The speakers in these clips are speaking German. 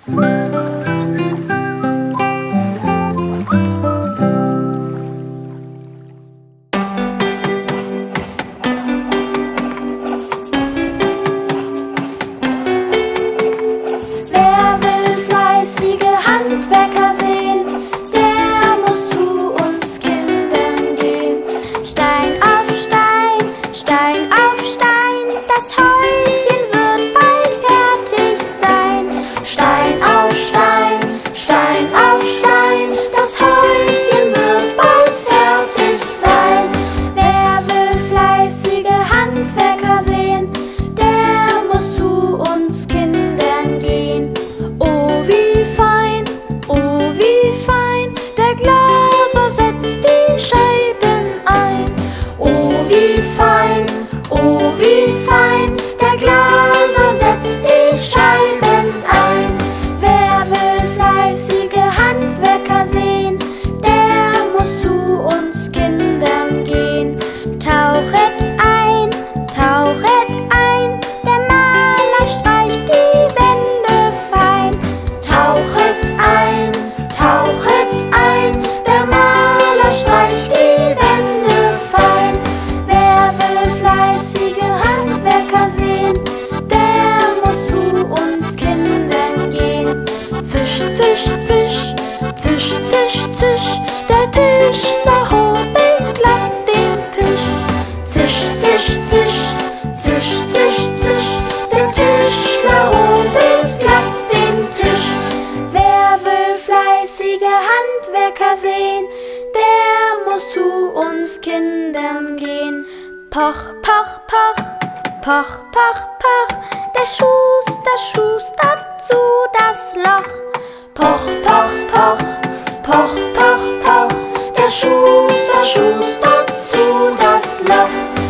Poch, poch, poch, poch, poch, poch, der Schuster schustert zu das Loch. Poch, poch, poch, poch, poch, poch, der Schuster schustert zu das Loch.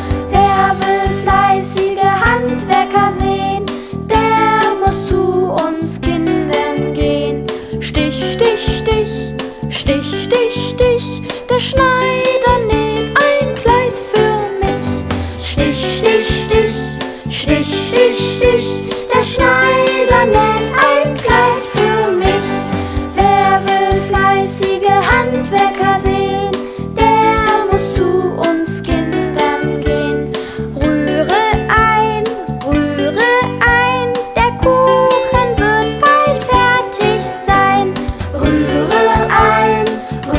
Wer will fleißige Handwerker sehen, der muss zu uns Kindern gehen. Stich, stich, stich, stich, stich, stich, der Schneider näht ein Kleid für mich. Stich, stich, stich, stich, stich, stich, der Schneider näht ein Kleid für mich. Wer will fleißige Handwerker sehen, der muss zu uns Kindern gehen. Rühre ein, der Kuchen wird bald fertig sein. Rühre ein,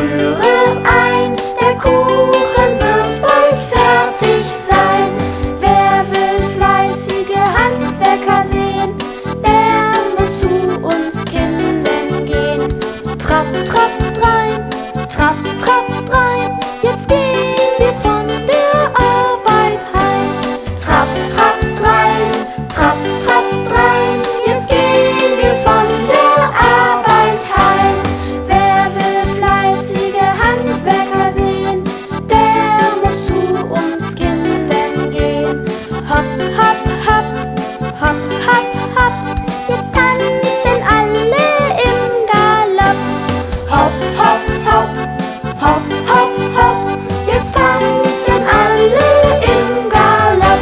der Kuchen wird bald fertig sein. Wer will fleißige Handwerker sehen, der muss zu uns Kindern gehen. Trapp, trapp, drein, trapp, trapp, drein, jetzt gehen wir von der Arbeit heim. Trapp, trapp, drein, trapp, trapp, drein, jetzt gehen wir von der Arbeit heim. Wer will fleißige Handwerker sehen, der muss zu uns Kindern gehen. Hopp, hopp, hopp, hopp, hopp, hopp, jetzt tanzen alle im Galopp. Hopp, hopp, hopp, hopp, hopp, hopp, jetzt tanzen alle im Galopp.